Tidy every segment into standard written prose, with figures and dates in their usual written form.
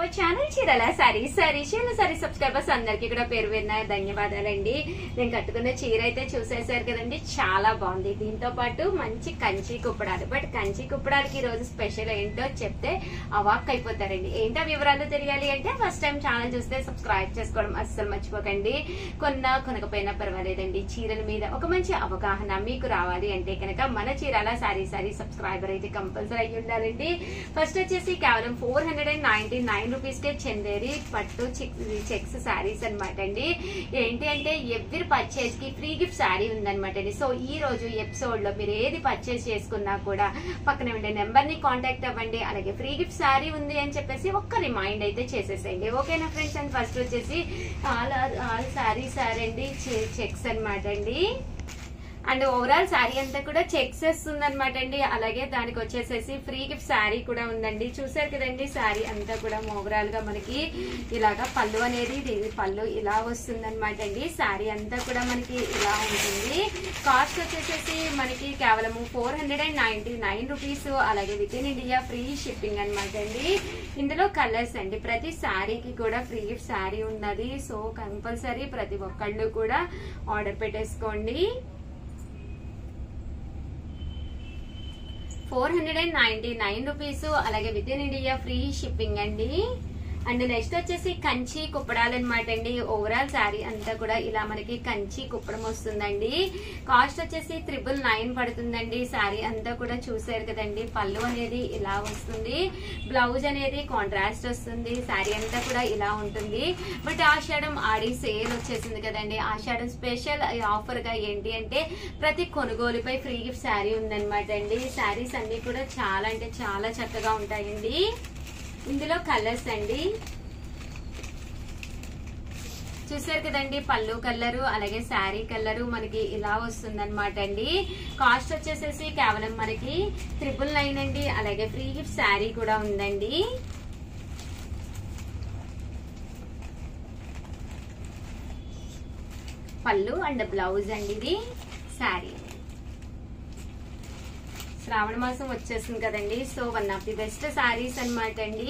Hour channel చీరల sorry subscribers అందరికి కూడా పేరు పేరున ధన్యవాదాలండి. నేను కట్టుకున్న చీర అయితే చూసేసారు కదండి, చాలా బాగుంది. దీంతో పాటు మంచి కంచి కుప్పడాలు. బట్ కంచి కుప్పడాలకి ఈ రోజు స్పెషల్ ఏంటో చెప్తే అవాక్ అయిపోతారండి. ఏంటో వివరాలు తెలియాలి అంటే ఫస్ట్ టైం ఛానల్ చూస్తే సబ్స్క్రైబ్ చేసుకోవడం అస్సలు మర్చిపోకండి. కొనకపోయినా పర్వాలేదండి, చీరల మీద ఒక మంచి అవగాహన మీకు రావాలి అంటే కనుక మన చీరల సారీ సబ్స్క్రైబర్ అయితే కంపల్సరీ అయ్యి ఉండాలండి. ఫస్ట్ వచ్చేసి కేవలం 499 రూపీస్ కే చందేరి పట్టు చెక్స్ శారీస్ అనమాట అండి. ఏంటి అంటే ఎవ్రీ పర్చేజ్ కి ఫ్రీ గిఫ్ట్ శారీ ఉందనమాట అండి. సో ఈ రోజు ఎపిసోడ్ లో మీరు ఏది పర్చేజ్ చేసుకున్నా కూడా పక్కనే ఉండే నెంబర్ ని కాంటాక్ట్ అవ్వండి. అలాగే ఫ్రీ గిఫ్ట్ శారీ ఉంది అని చెప్పేసి ఒక్క రిమైండ్ అయితే చేసేసేయండి. ఓకేనా ఫ్రెండ్స్? అండ్ ఫస్ట్ వచ్చేసి ఆల్ శారీస్ అండి చెక్స్ అనమాట అండి. అండ్ ఓవరాల్ శారీ అంతా కూడా చెక్స్ వస్తుందన్నమాట అండి. అలాగే దానికి వచ్చేసేసి ఫ్రీ గిఫ్ట్ శారీ కూడా ఉందండి. చూసారు కదండి, శారీ అంతా కూడా ఓవరాల్ గా మనకి ఇలాగా పళ్ళు అనేది పళ్ళు ఇలా వస్తుందన్నమాట అండి. శారీ అంతా కూడా మనకి ఇలా ఉంటుంది. కాస్ట్ వచ్చేసేసి మనకి కేవలము 499 రూపీస్. అలాగే within India free shipping అనమాట అండి. ఇందులో కలర్స్ అండి, ప్రతి శారీకి కూడా ఫ్రీ గిఫ్ట్ శారీ ఉన్నది. సో కంపల్సరీ ప్రతి ఒక్కళ్ళు కూడా ఆర్డర్ పెట్టేసుకోండి. 499 రూపీస్. అలాగే within India free shipping అండి. అండ్ నెక్స్ట్ వచ్చేసి కంచి కుప్పడాలు అనమాట అండి. ఓవరాల్ శారీ అంతా కూడా ఇలా మనకి కంచి కుప్పడం వస్తుందండి. కాస్ట్ వచ్చేసి 999 పడుతుందండి. శారీ అంతా కూడా చూసారు కదండి, పళ్ళు అనేది ఇలా వస్తుంది, బ్లౌజ్ అనేది కాంట్రాస్ట్ వస్తుంది. శారీ అంతా కూడా ఇలా ఉంటుంది. బట్ ఆషాఢం ఆడి సేల్ వచ్చేసింది కదండి. ఆషాఢం స్పెషల్ ఆఫర్ గా ఏంటి అంటే ప్రతి కొనుగోలుపై ఫ్రీ గిఫ్ట్ శారీ ఉందనమాట అండి. శారీస్ అన్ని కూడా చాలా అంటే చాలా చక్కగా ఉంటాయండి. ఇందులో కలర్స్ అండి చూసారు కదండి, పళ్ళు కలరు అలాగే శారీ కలరు మనకి ఇలా వస్తుందన్నమాట అండి. కాస్ట్ వచ్చేసేసి కేవలం మనకి 999 అండి. అలాగే ఫ్రీ గిఫ్ట్ శారీ కూడా ఉందండి. పళ్ళు అండ్ బ్లౌజ్ అండి, ఇది శారీ. శ్రావణ మాసం వచ్చేసింది కదండి, so one of the best saris అనమాట అండి.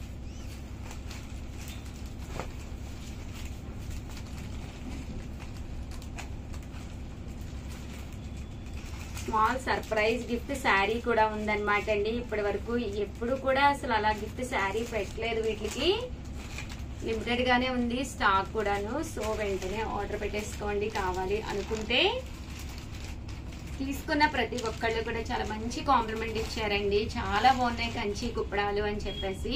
స్మాల్ సర్ప్రైజ్ గిఫ్ట్ శారీ కూడా ఉందన్నమాట అండి. ఇప్పటి వరకు ఎప్పుడు కూడా అసలు అలా గిఫ్ట్ శారీ పెట్టలేదు. వీటికి లిమిటెడ్ గానే ఉంది స్టాక్ కూడాను. సో వెంటనే ఆర్డర్ పెట్టేసుకోండి కావాలి అనుకుంటే. తీసుకున్న ప్రతి ఒక్కళ్ళు కూడా చాలా మంచి కాంప్లిమెంట్ ఇచ్చారండి. చాలా బాగున్నాయి కంచి కుప్పడాలు అని చెప్పేసి.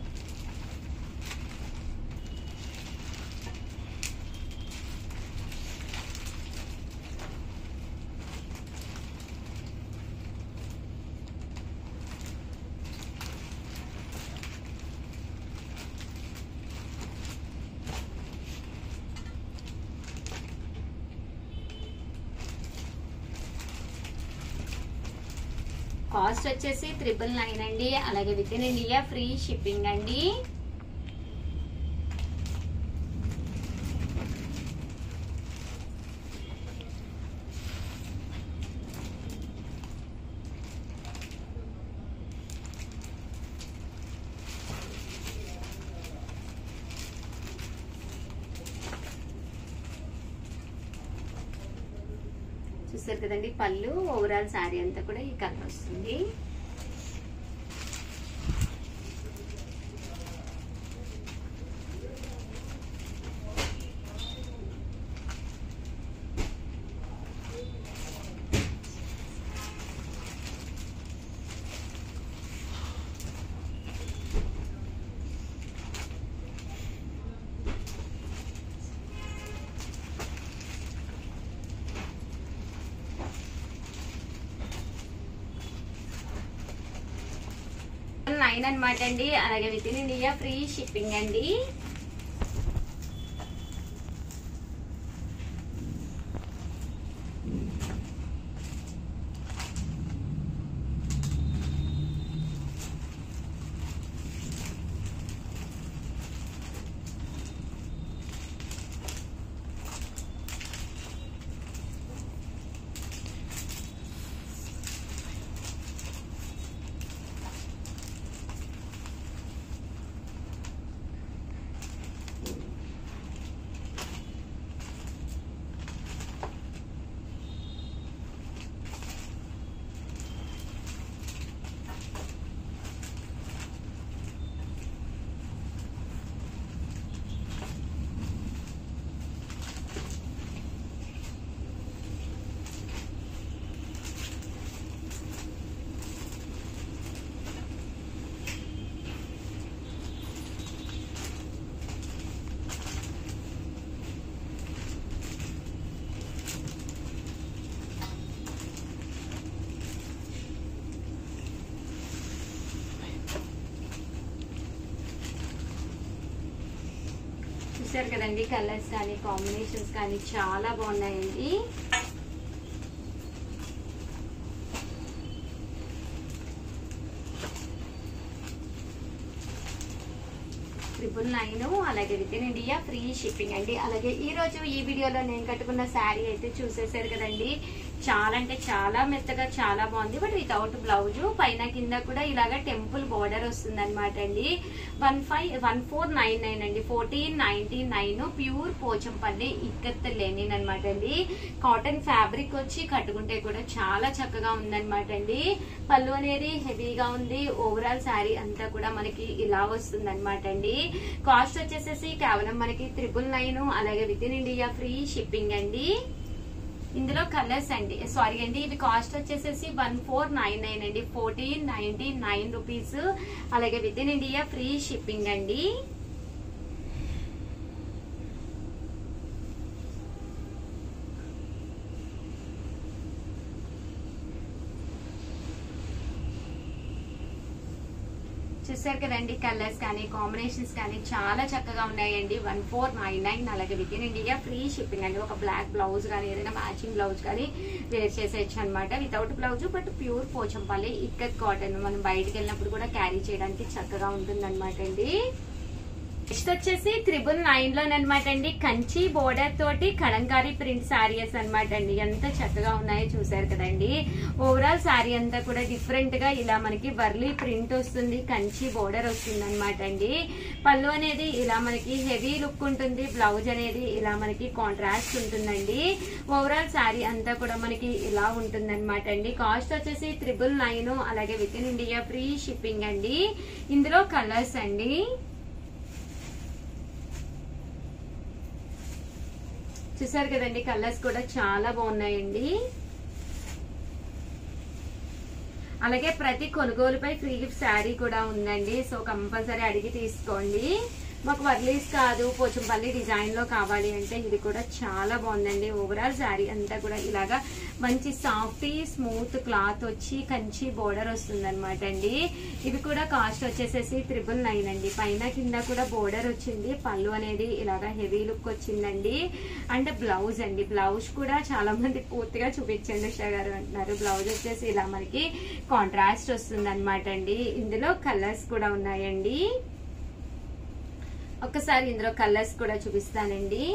కాస్ట్ వచ్చేసి 999 అండి. అలాగే within India free shipping అండి. చూసారు కదండి, పళ్ళు ఓవరాల్ శారీ అంతా కూడా ఈ కలర్ వస్తుంది. $9 అనమాట అండి. అలాగే within India free shipping అండి. చూసారు కదండి, కలర్స్ కానీ కాంబినేషన్స్ కానీ చాలా బాగున్నాయండి. $999 అలాగే within India free shipping అండి. అలాగే ఈ రోజు ఈ వీడియోలో నేను కట్టుకున్న శారీ అయితే చూసేసారు కదండి, చాలా అంటే చాలా మెత్తగా చాలా బాగుంది. బట్ వితౌట్ బ్లౌజ్, పైన కింద కూడా ఇలాగా టెంపుల్ బోర్డర్ వస్తుంది అనమాట అండి. 1499 అండి, 1499 ప్యూర్ పోచంపల్లి ఇక్కత్ లెనిన్ అనమాట అండి. కాటన్ ఫ్యాబ్రిక్ వచ్చి కట్టుకుంటే కూడా చాలా చక్కగా ఉందన్నమాట అండి. పళ్ళు అనేది హెవీగా ఉంది. ఓవరాల్ శారీ అంతా కూడా మనకి ఇలా వస్తుంది అనమాట అండి. కాస్ట్ వచ్చేసేసి కేవలం మనకి 999, అలాగే within India free shipping అండి. ఇందులో కలర్స్ అండి, సారీ అండి, ఇవి కాస్ట్ వచ్చేసేసి 1499 అండి, 1499 రూపీస్, అలాగే within India free shipping అండి. చూసారు కదండి, కలర్స్ కానీ కాంబినేషన్స్ కానీ చాలా చక్కగా ఉన్నాయండి. 1499, అలాగే within India free shipping అండి. ఒక బ్లాక్ బ్లౌజ్ కానీ ఏదైనా మ్యాచింగ్ బ్లౌజ్ కానీ వేర్ చేసేయచ్చు అనమాట. Without blouse but pure Pochampally ikat cotton, మనం బయటకు వెళ్ళినప్పుడు కూడా క్యారీ చేయడానికి చక్కగా ఉంటుంది అనమాట అండి. నెక్స్ట్ వచ్చేసి 999 లోనమాట అండి, కంచి బోర్డర్ తోటి కలంకారీ ప్రింట్ శారీస్ అనమాట అండి. ఎంత చక్కగా ఉన్నాయో చూసారు కదండి. ఓవరాల్ శారీ అంతా కూడా డిఫరెంట్ గా ఇలా మనకి వర్లీ ప్రింట్ వస్తుంది, కంచి బోర్డర్ వస్తుంది అనమాట అండి. పళ్ళు అనేది ఇలా మనకి హెవీ లుక్ ఉంటుంది, బ్లౌజ్ అనేది ఇలా మనకి కాంట్రాస్ట్ ఉంటుందండి. ఓవరాల్ శారీ అంతా కూడా మనకి ఇలా ఉంటుంది అనమాట అండి. కాస్ట్ వచ్చేసి 999, అలాగే within India free shipping అండి. ఇందులో కలర్స్ అండి, చూసారు కదండి, కలర్స్ కూడా చాలా బాగున్నాయండి. అలాగే ప్రతి కొనుగోలుపై ఫ్రీ గిఫ్ట్ శారీ కూడా ఉందండి. సో కంపల్సరీ అడిగి తీసుకోండి. మాకు వర్లీస్ కాదు, పోచంపల్లి డిజైన్ లో కావాలి అంటే ఇది కూడా చాలా బాగుందండి. ఓవరాల్ శారీ అంతా కూడా ఇలాగా మంచి సాఫ్టీ స్మూత్ క్లాత్ వచ్చి కంచి బోర్డర్ వస్తుంది అనమాట అండి. ఇవి కూడా కాస్ట్ వచ్చేసేసి 999 అండి. పైన కింద కూడా బోర్డర్ వచ్చింది, పళ్ళు అనేది ఇలాగా హెవీ లుక్ వచ్చిందండి. అండ్ బ్లౌజ్ అండి, బ్లౌజ్ కూడా చాలా మంది పూర్తిగా చూపించండి ఉషా గారు అంటున్నారు. బ్లౌజ్ వచ్చేసి ఇలా మనకి కాంట్రాస్ట్ వస్తుంది అనమాట అండి. ఇందులో కలర్స్ కూడా ఉన్నాయండి. ఒక్కసారి ఇందులో కలర్స్ కూడా చూపిస్తానండి.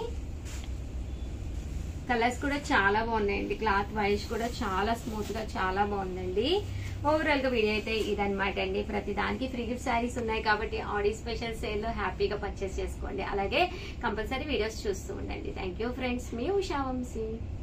కలర్స్ కూడా చాలా బాగున్నాయండి. క్లాత్ వైజ్ కూడా చాలా స్మూత్ గా చాలా బాగుందండి. ఓవరాల్ గా వీడియో అయితే ఇదనమాట అండి. ప్రతి దానికి ఫ్రీ గిఫ్ట్ శారీస్ ఉన్నాయి కాబట్టి ఆడి స్పెషల్ సేల్ లో హ్యాపీగా పర్చేస్ చేసుకోండి. అలాగే కంపల్సరీ వీడియోస్ చూస్తూ ఉండండి. థ్యాంక్ యూ ఫ్రెండ్స్, మీ ఉషా వంశీ.